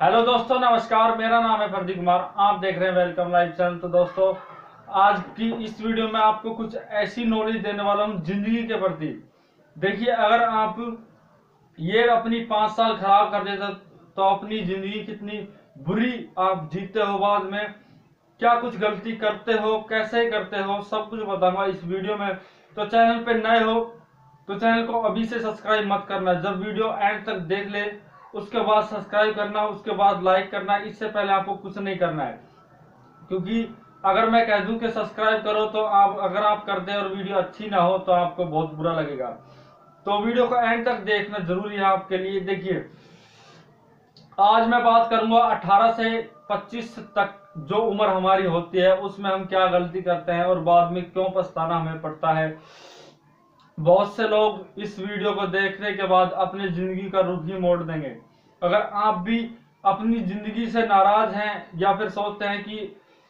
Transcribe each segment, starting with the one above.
Hello दोस्तों, नमस्कार। मेरा नाम है प्रदीप कुमार। आप देख रहे हैं वेलकम लाइव चैनल। तो दोस्तों, आज की इस वीडियो में आपको कुछ ऐसी नॉलेज देने वाला हूं जिंदगी के प्रति। देखिए, अगर आप ये अपनी 5 साल खराब कर देते तो अपनी जिंदगी कितनी बुरी आप जीते हो, बाद में क्या कुछ गलती करते हो, कैसे करते हो, सब कुछ बताऊंगा इस वीडियो में। तो चैनल पे नए हो तो चैनल को अभी से सब्सक्राइब मत करना, जब वीडियो एंड तक देख ले उसके बाद सब्सक्राइब करना, उसके बाद लाइक करना। इससे पहले आपको कुछ नहीं करना है, क्योंकि अगर मैं कह दूं कि सब्सक्राइब करो तो अगर आप करते और वीडियो अच्छी ना हो तो आपको बहुत बुरा लगेगा। तो वीडियो को एंड तक देखना जरूरी है आपके लिए। देखिए, आज मैं बात करूंगा 18 से 25 तक जो उम्र हमारी होती है उसमें हम क्या गलती करते हैं और बाद में क्यों पछताना हमें पड़ता है। बहुत से लोग इस वीडियो को देखने के बाद अपनी जिंदगी का रुख ही मोड़ देंगे। अगर आप भी अपनी जिंदगी से नाराज हैं या फिर सोचते हैं कि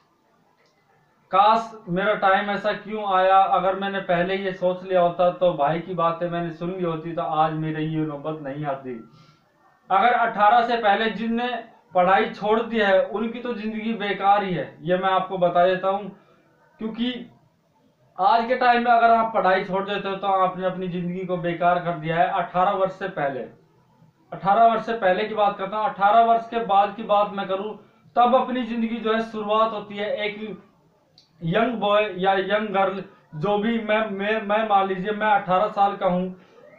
काश मेरा टाइम ऐसा क्यों आया, अगर मैंने पहले ये सोच लिया होता तो भाई की बातें मैंने सुन ली होती तो आज मेरी ये नौबत नहीं आती। अगर 18 से पहले जिनने पढ़ाई छोड़ दी है उनकी तो जिंदगी बेकार ही है, ये मैं आपको बता देता हूं। क्योंकि आज के टाइम में अगर आप पढ़ाई छोड़ देते हो तो आपने अपनी जिंदगी को बेकार कर दिया है। 18 वर्ष से पहले, 18 वर्ष से पहले की बात करता हूँ। 18 वर्ष के बाद की बात मैं करूं तब अपनी जिंदगी जो है शुरुआत होती है। एक यंग बॉय या यंग गर्ल, जो भी मैं मान लीजिए मैं 18 साल का हूं।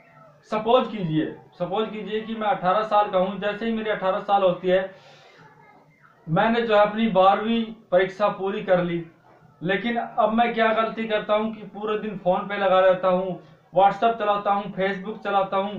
सपोज कीजिए कि मैं 18 साल का हूं। जैसे ही मेरी 18 साल होती है मैंने जो है अपनी 12वीं परीक्षा पूरी कर ली। लेकिन अब मैं क्या गलती करता हूं कि पूरे दिन फोन पे लगा रहता हूं, व्हाट्सएप चलाता हूं, फेसबुक चलाता हूं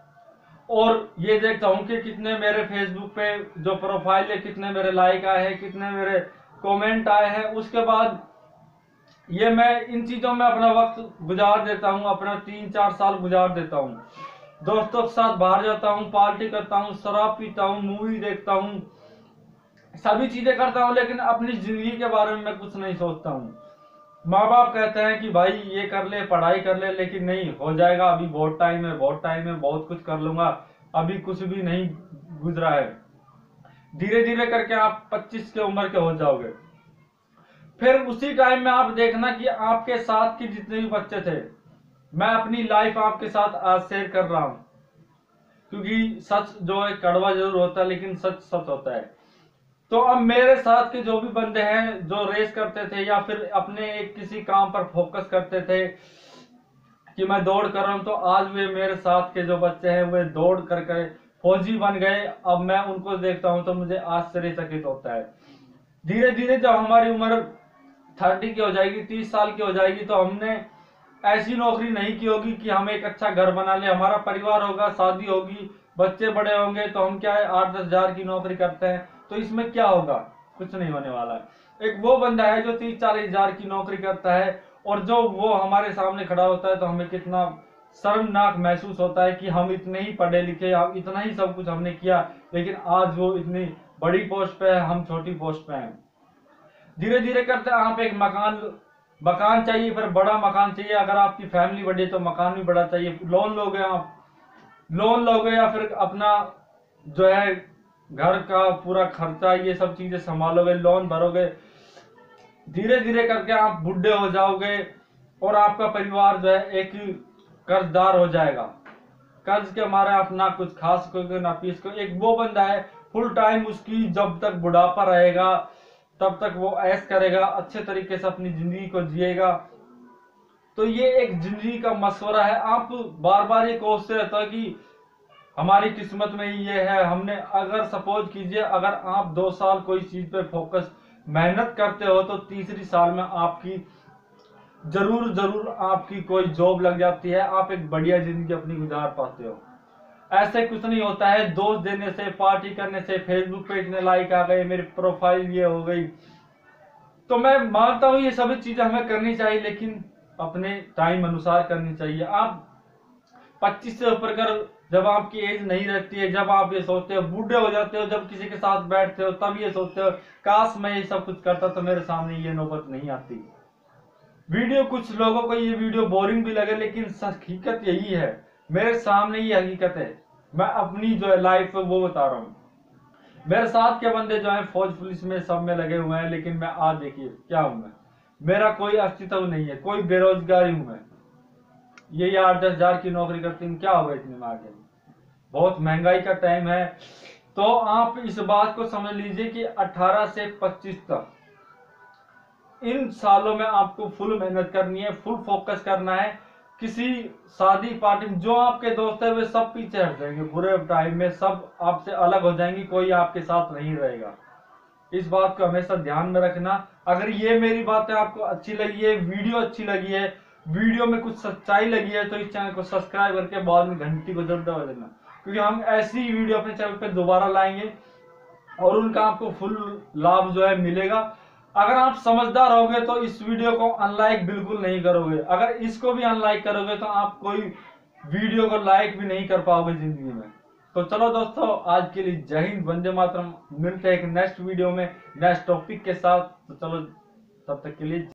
और ये देखता हूं कि कितने मेरे फेसबुक पे जो प्रोफाइल है, कितने मेरे लाइक आए हैं, कितने मेरे कमेंट आए हैं। उसके बाद ये मैं इन चीजों में अपना वक्त गुजार देता हूं, अपना 3-4 साल गुजार देता हूं। दोस्तों के साथ बाहर जाता हूं, पार्टी करता हूं, शराब पीता हूं, मूवी देखता हूं, सभी चीजें करता हूं, लेकिन अपनी जिंदगी के बारे में मैं कुछ नहीं सोचता हूं। माँ बाप कहते हैं कि भाई ये कर ले, पढ़ाई कर ले, लेकिन नहीं हो जाएगा, अभी बहुत टाइम है, बहुत टाइम है, बहुत कुछ कर लूंगा, अभी कुछ भी नहीं गुजरा है। धीरे धीरे करके आप 25 के उम्र के हो जाओगे। फिर उसी टाइम में आप देखना कि आपके साथ के जितने भी बच्चे थे, मैं अपनी लाइफ आपके साथ आज शेयर कर रहा हूं, क्योंकि सच जो है कड़वा जरूर होता है लेकिन सच सच होता है। तो अब मेरे साथ के जो भी बंदे हैं जो रेस करते थे या फिर अपने एक किसी काम पर फोकस करते थे कि मैं दौड़ कर रहा हूं, तो आज वे मेरे साथ के जो बच्चे हैं वे दौड़ करके फौजी बन गए। अब मैं उनको देखता हूं तो मुझे आश्चर्यचकित होता है। धीरे धीरे जब हमारी उम्र 30 की हो जाएगी, 30 साल की हो जाएगी, तो हमने ऐसी नौकरी नहीं की होगी कि हम एक अच्छा घर बना ले, हमारा परिवार होगा, शादी होगी, बच्चे बड़े होंगे, तो हम क्या है 8-10 हजार की नौकरी करते हैं तो इसमें क्या होगा, कुछ नहीं होने वाला है। एक वो बंदा है जो 30-40 हजार की नौकरी करता है और जो वो हमारे सामने खड़ा होता है तो हमें कितना शर्मनाक महसूस होता है कि हम इतने ही पढ़े लिखे, इतना ही सब कुछ हमने किया, लेकिन आज वो इतनी बड़ी पोस्ट पे है, हम छोटी पोस्ट पे हैं। धीरे धीरे करते आप एक मकान चाहिए, फिर बड़ा मकान चाहिए। अगर आपकी फैमिली बड़ी है तो मकान भी बड़ा चाहिए। लोन लोगे या फिर अपना जो है घर का पूरा खर्चा, ये सब चीजें संभालोगे, लोन भरोगे। धीरे धीरे करके आप बुढ़े हो जाओगे और आपका परिवार जो है एक कर्जदार हो जाएगा। कर्ज के मारे आप ना कुछ खा सकोगे ना पी सकोगे। एक वो बंदा है फुल टाइम, उसकी जब तक बुढ़ापा रहेगा तब तक वो ऐश करेगा, अच्छे तरीके से अपनी जिंदगी को जिएगा। तो ये एक जिंदगी का मशवरा है। आप बार बार ये कोसते रहते हो कि हमारी किस्मत में ही ये है। हमने अगर सपोज कीजिए अगर आप 2 साल कोई चीज पे फोकस मेहनत करते हो तो तीसरी साल में आपकी जरूर आपकी कोई जॉब लग जाती है, आप एक बढ़िया जिंदगी अपनी गुजार पाते हो। ऐसे कुछ नहीं होता है दोस्त देने से, पार्टी करने से, फेसबुक पे इतने लाइक आ गए, मेरी प्रोफाइल ये हो गई। तो मैं मानता हूं ये सभी चीजें हमें करनी चाहिए, लेकिन अपने टाइम अनुसार करनी चाहिए। आप 25 से ऊपर कर, जब आपकी एज नहीं रहती है, जब आप ये सोचते हो, बूढ़े हो जाते हो, जब किसी के साथ बैठते हो तब ये सोचते हो काश मैं ये सब कुछ करता तो मेरे सामने ये नौबत नहीं आती। वीडियो कुछ लोगों को ये वीडियो बोरिंग भी लगे, लेकिन हकीकत यही है, मेरे सामने ये हकीकत है। मैं अपनी जो है लाइफ है वो बता रहा हूँ। मेरे साथ के बंदे जो हैं फौज पुलिस में सब में लगे हुए हैं, लेकिन मैं आज देखिए क्या हूं मैं, मेरा कोई अस्तित्व नहीं है, कोई बेरोजगारी हूं मैं। ये 8-10 हजार की नौकरी करती हूँ, क्या होगा इतने में आगे? बहुत महंगाई का टाइम है। तो आप इस बात को समझ लीजिए कि 18 से 25 तक इन सालों में आपको फुल मेहनत करनी है, फुल फोकस करना है। किसी शादी पार्टी में जो आपके दोस्त है वे सब पीछे हट जाएंगे, बुरे टाइम में सब आपसे अलग हो जाएंगे, कोई आपके साथ नहीं रहेगा। इस बात को हमेशा ध्यान में रखना। अगर ये मेरी बातें आपको अच्छी लगी है, वीडियो अच्छी लगी है, वीडियो में कुछ सच्चाई लगी है, तो इस चैनल को सब्सक्राइब करके बाद में घंटी को जरूर दबा देना, क्योंकि हम ऐसी वीडियो अपने चैनल पे दोबारा लाएंगे और उनका आपको फुल लाभ जो है मिलेगा। अगर आप समझदार होगे तो इस वीडियो को अनलाइक बिल्कुल नहीं करोगे, अगर इसको भी अनलाइक करोगे तो आप कोई वीडियो को लाइक भी नहीं कर पाओगे जिंदगी में। तो चलो दोस्तों, आज के लिए जय हिंद, वंदे मातरम। मिलते हैं एक नेक्स्ट वीडियो में नेक्स्ट टॉपिक के साथ। तो चलो, तब तक के लिए।